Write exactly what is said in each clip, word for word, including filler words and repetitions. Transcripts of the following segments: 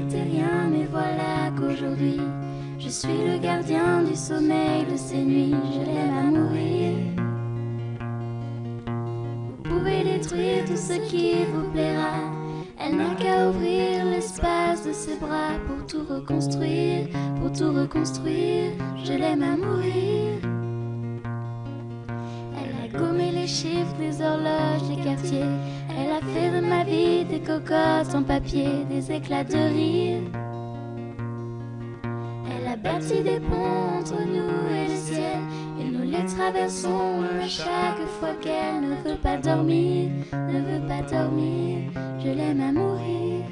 n'était rien, mais voilà qu'aujourd'hui je suis le gardien du sommeil de ces nuits. Je l'aime à mourir. Vous pouvez détruire tout ce qui vous plaira. Elle n'a qu'à ouvrir l'espace de ses bras pour tout reconstruire, pour tout reconstruire. Je l'aime à mourir. Elle a gommé les chiffres des horloges des quartiers. Elle a fait de ma vie des cocottes en papier, des éclats de rire. Elle a bâti des ponts entre nous et le ciel, et nous les traversons à chaque fois qu'elle ne veut pas dormir, ne veut pas dormir. Je l'aime à mourir.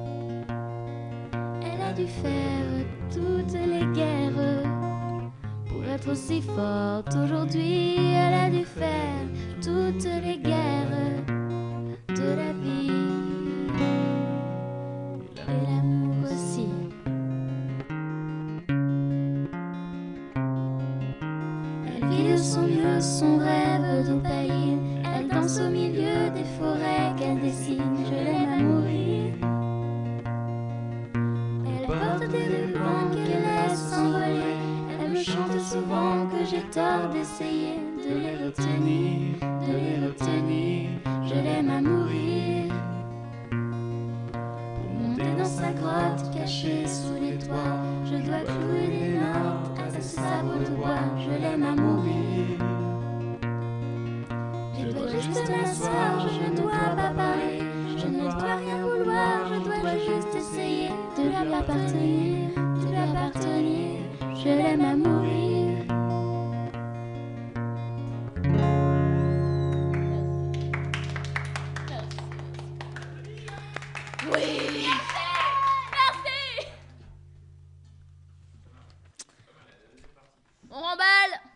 Elle a dû faire toutes les guerres pour être aussi forte aujourd'hui. Elle a dû faire toutes les guerres de la vie et l'amour aussi. Elle vit de son mieux son rêve d'opaline. Elle danse au milieu des forêts qu'elle dessine. Je l'aime à mourir. Elle porte des rubans qu'elle laisse s'envoler. Elle me chante souvent que j'ai tort d'essayer de les retenir, de les retenir. Je l'aime à mourir. Pour monter dans sa grotte cachée sous les toits, je dois clouer des notes à ce sabot de bois. Je l'aime à mourir. Je dois juste m'asseoir, je ne dois pas parler. Je ne dois rien vouloir, je dois juste essayer de lui appartenir, de lui appartenir. Je l'aime à mourir. Oui. Merci. On remballe.